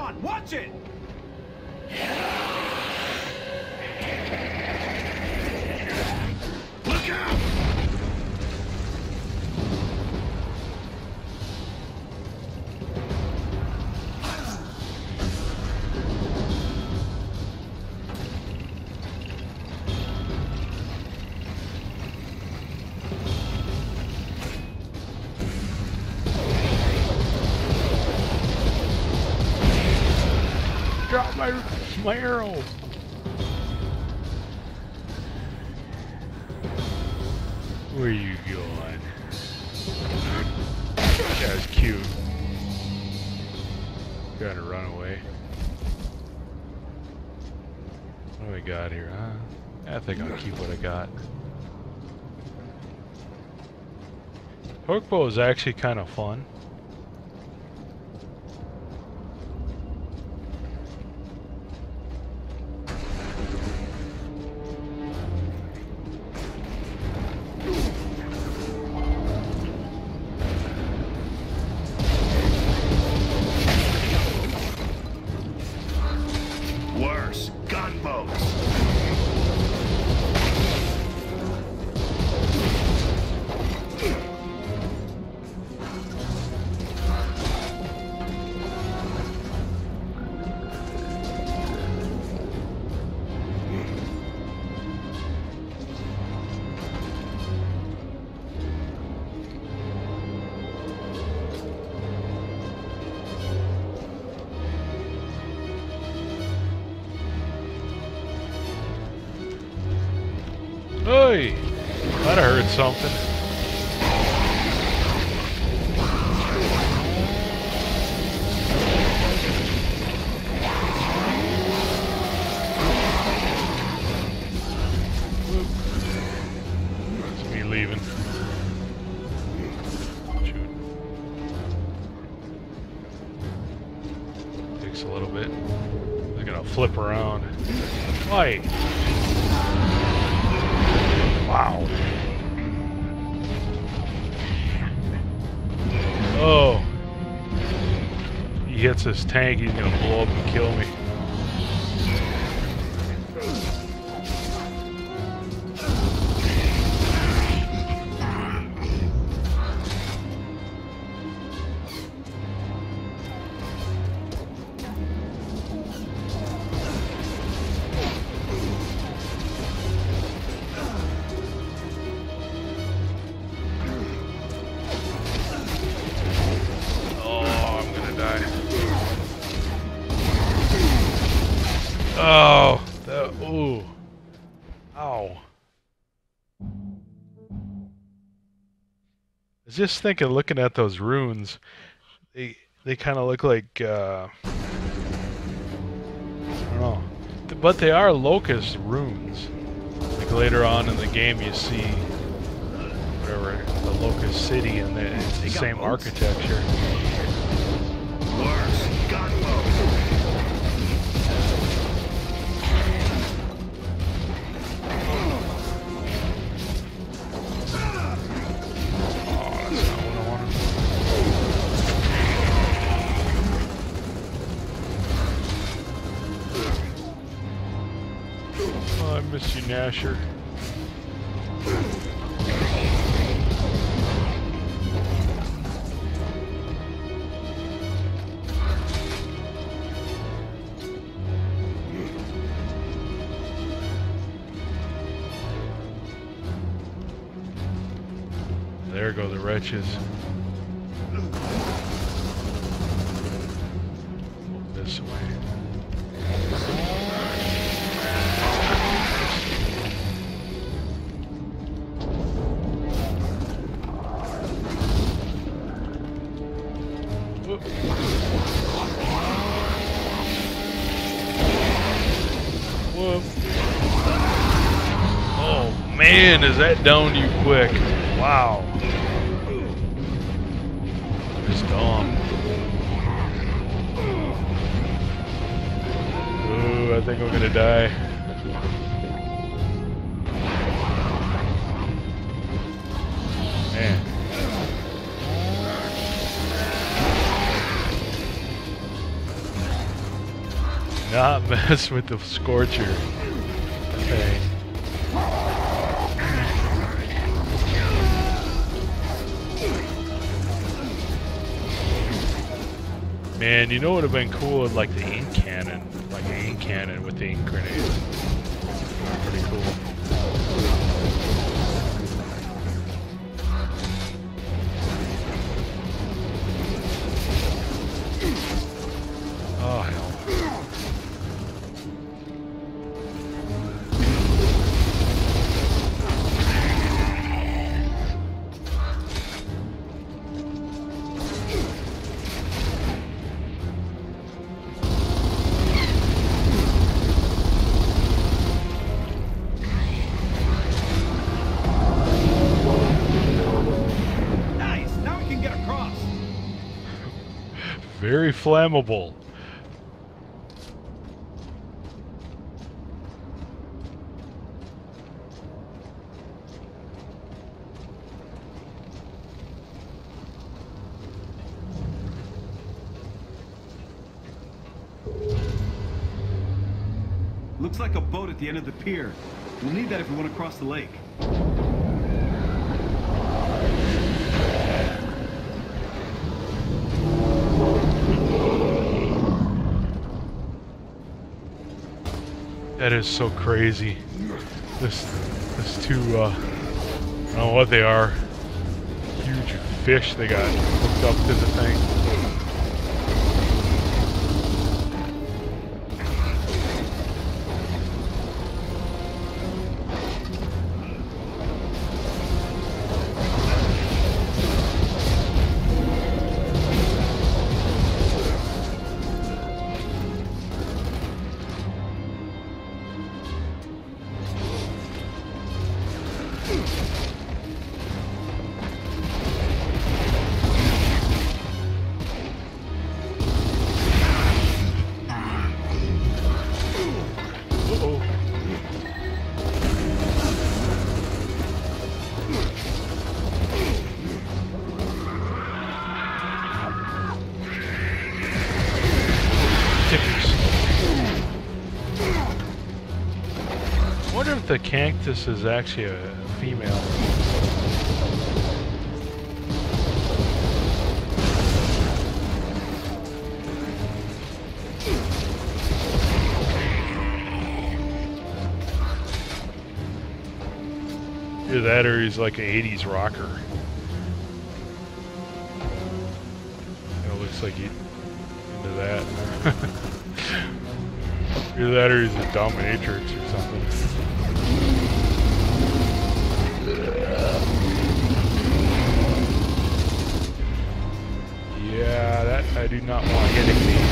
on, watch it! Look out! Drop my arrow. Where are you going? That was cute. Gotta run away. What do we got here, huh? I think I'll keep what I got. Torque bow is actually kind of fun. Worse, gunboats. Hey! That heard something. That's me leaving. Shoot. Takes a little bit. They're gonna flip around. Why? Wow. Oh. He hits his tank, he's gonna blow up and kill me. Oh, ooh. Ow. I was just thinking, looking at those runes, they kind of look like, I don't know, but they are locust runes. Like later on in the game you see, whatever, the locust city, and it's the same architecture. Worse, gunboats. I miss you, Nasher. There go the wretches. This way. Whoop. Oh man, is that downed you quick? Wow. Just dumb. Ooh, I think I'm gonna die. Man. not mess with the Scorcher. Okay. Man, you know what would have been cool with like the ink cannon, like an ink cannon with the ink grenade. Pretty cool. Oh hell. Very flammable. Looks like a boat at the end of the pier. We'll need that if we want to cross the lake. That is so crazy. This two, I don't know what they are. Huge fish they got hooked up to the thing. I wonder if the cactus is actually a female. Either that or he's like an 80s rocker. It looks like he's into that. Either that or he's a dominatrix or something. Yeah, that I do not want hitting me.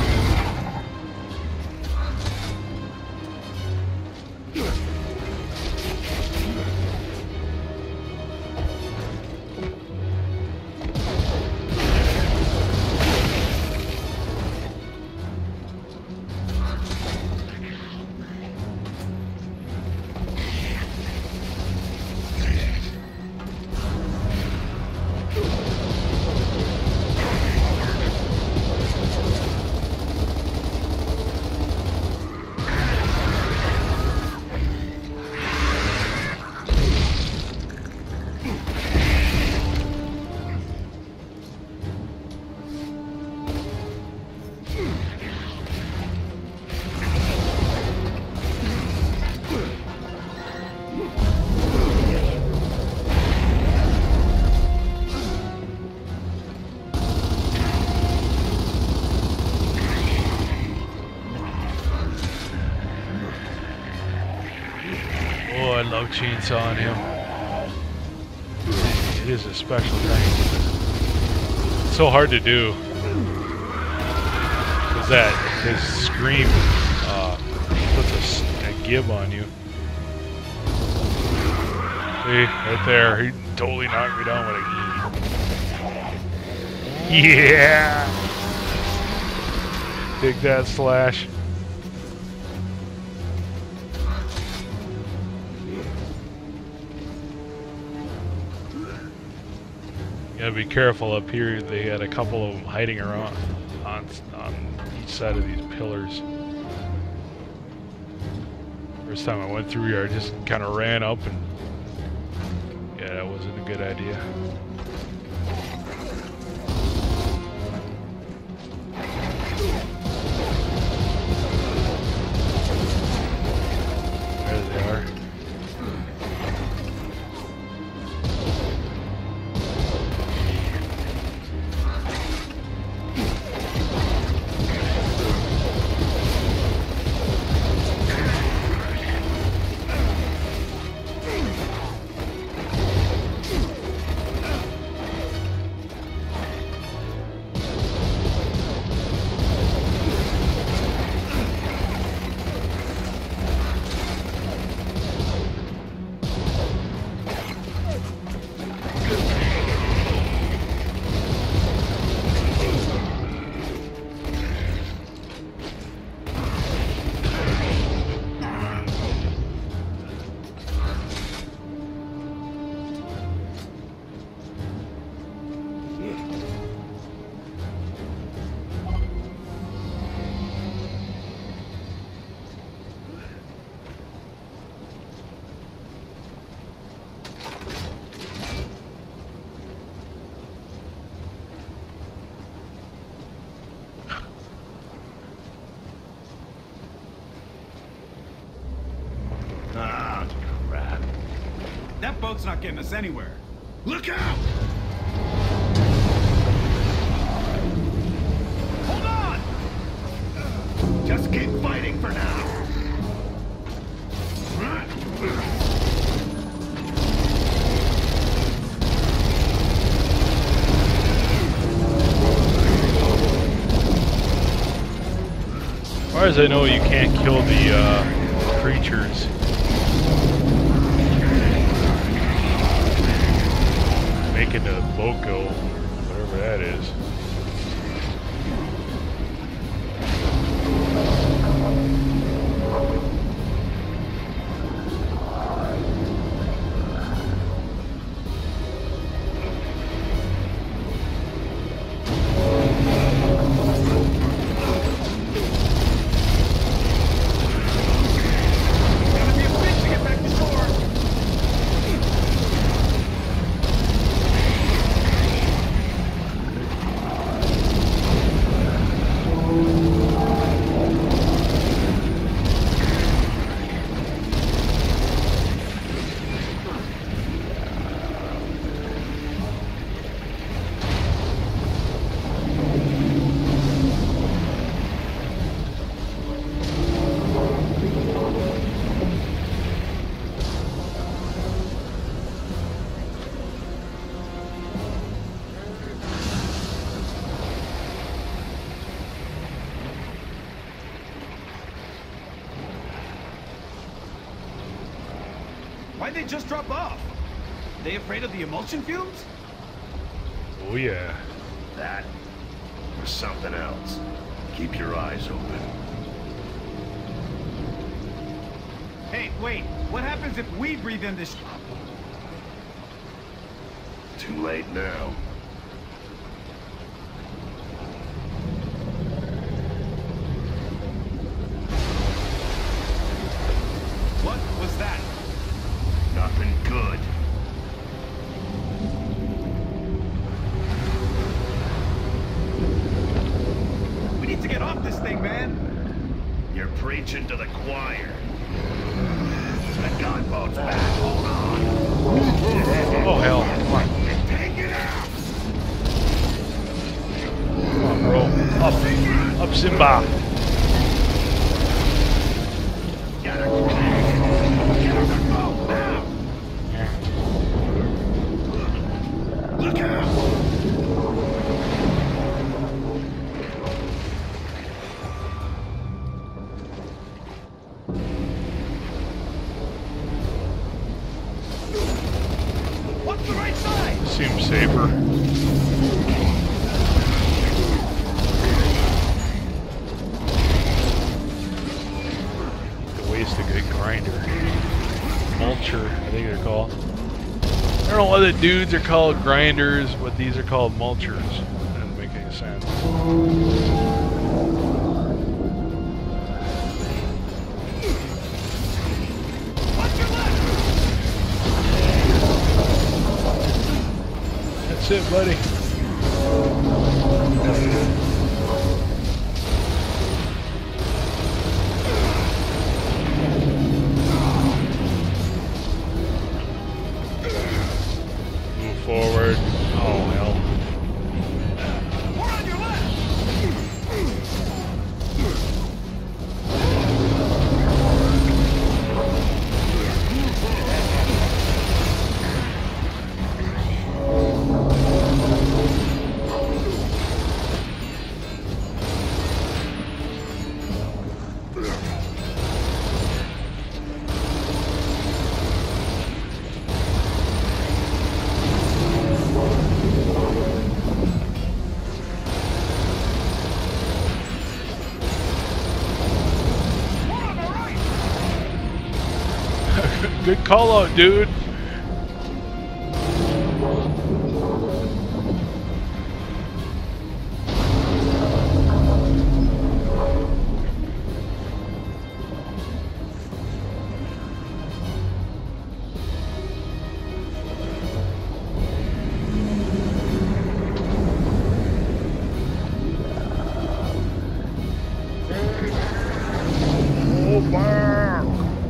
Oh, I love chainsawing him. It is a special thing. It's so hard to do. Because that his scream puts a gib on you. See, right there, he totally knocked me down with a E. Yeah! Dig that slash. You gotta be careful up here. They had a couple of them hiding around on each side of these pillars. First time I went through here, I just kind of ran up and yeah, that wasn't a good idea. There they are. Ah, crap. That boat's not getting us anywhere. Look out! Hold on! Just keep fighting for now. As far as I know, you can't kill the creatures. Making the boat go, whatever that is. Gotta be a fish to get back to shore. Why'd they just drop off? They afraid of the emulsion fumes? Oh yeah. That or something else. Keep your eyes open. Hey, wait. What happens if we breathe in this? Too late now. What was that? Nothing good. We need to get off this thing, man. You're preaching to the choir. The gunboat's back. Hold on. Oh hell. Come on. Take it out. Come on, bro. Up. Up, Simba. Get on the boat now. Look out. What's the right side? Seems safer. To waste a good grinder. Mulcher, I think they're called. I don't know why the dudes are called grinders, but these are called mulchers. That doesn't make any sense. buddy. Move forward. Oh, hell. We're on your left. Good call out, dude. Oh, wow.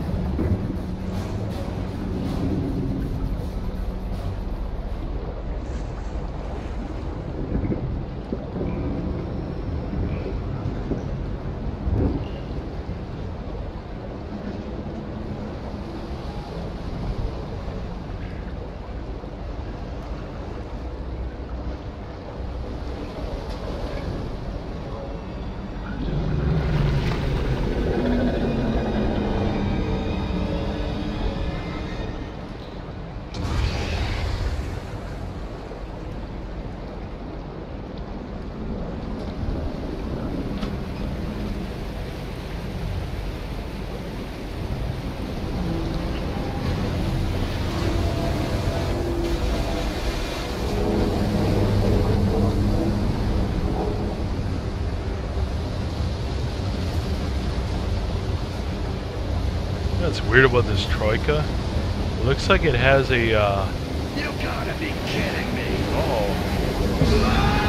What's weird about this Troika? It looks like it has a, You gotta be kidding me. oh.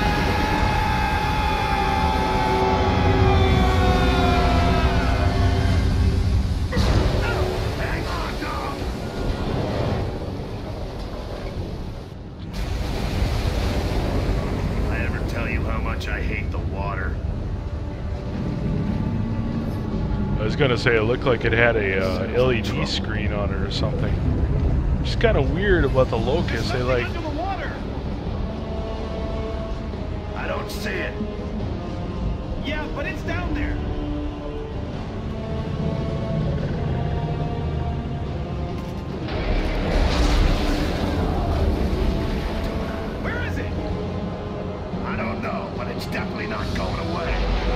Hang on, dog. I ever tell you how much I hate the water? I was gonna say it looked like it had a LED screen on it or something. It's kind of weird about the Locust. They like, Under the water. I don't see it. Yeah, but it's down there. Where is it? I don't know, but it's definitely not going away.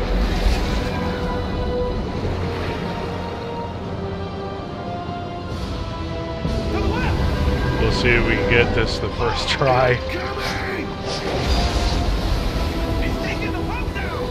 To the left. we'll see if we can get this the first try. Coming! He's taking the pump down.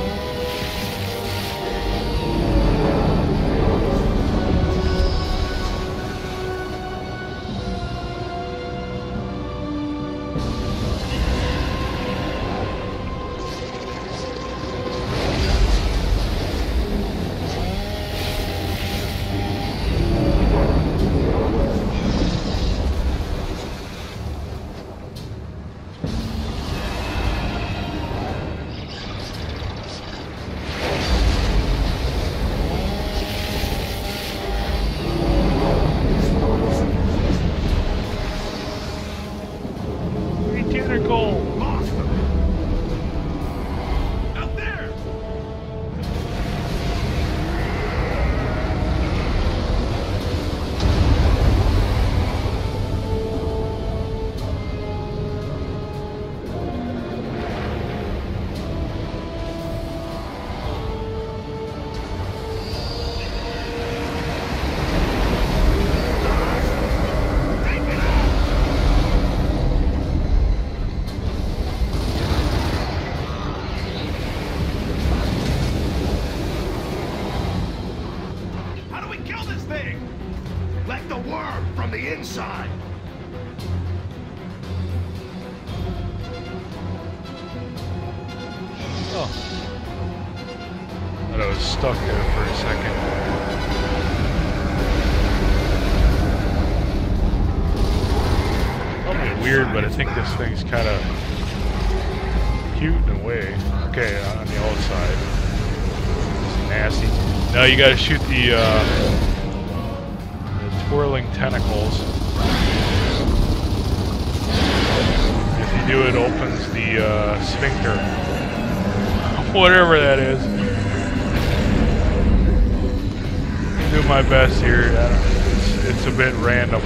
Tentacle. Lost them. Up there. How do we kill this thing? Like the worm from the inside. Oh. Thought I was stuck there for a second. Probably weird, but I think this thing's kind of cute in a way. Okay, on the outside. It's nasty. Now you gotta shoot the twirling tentacles. If you do, it opens the sphincter. Whatever that is. Do my best here. It's a bit random.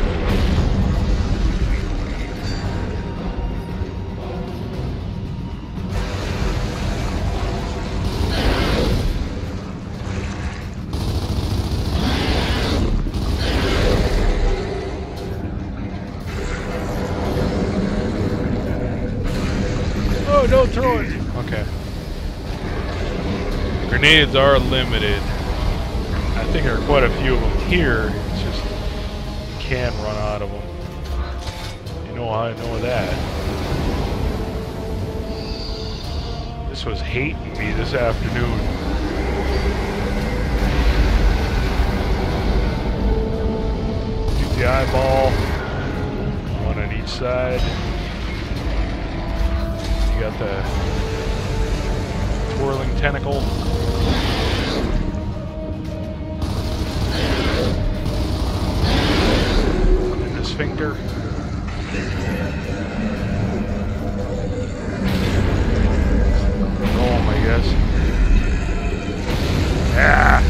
Oh, don't throw it. Okay. Grenades are limited. I think there are quite a few of them here. It's just you can run out of them. You know how I know that. This was hating me this afternoon. Shoot the eyeball. One on each side. You got the twirling tentacle. Sphincter. Golem, I guess. Ah!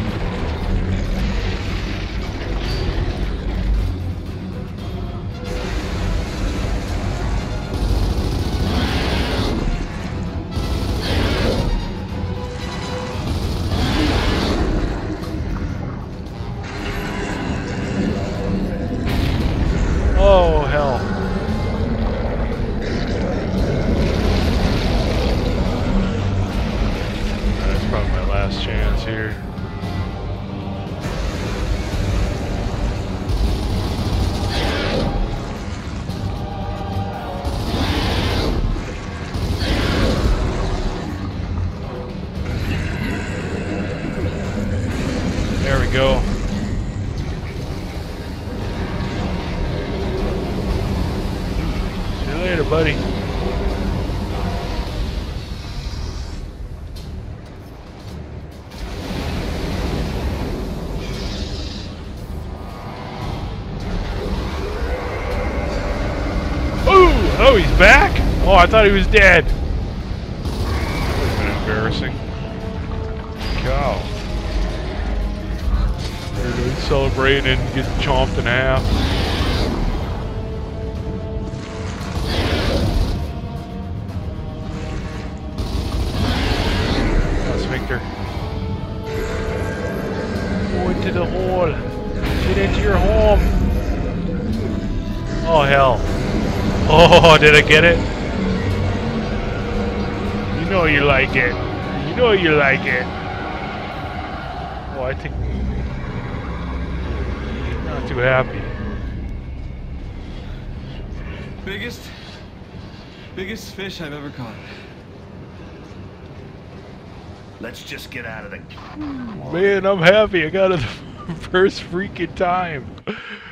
Oh, hell. That's probably my last chance here. There we go. See you later, buddy. Oh, he's back? Oh, I thought he was dead. That would have been embarrassing. Cow. They're celebrating and getting chomped in half. Sphincter. Go into the hole. Get into your home. Oh, hell. Oh, did I get it? You know you like it. You know you like it. Oh, I think... not too happy. Biggest fish I've ever caught. Let's just get out of the... Man, I'm happy. I got it the first freaking time.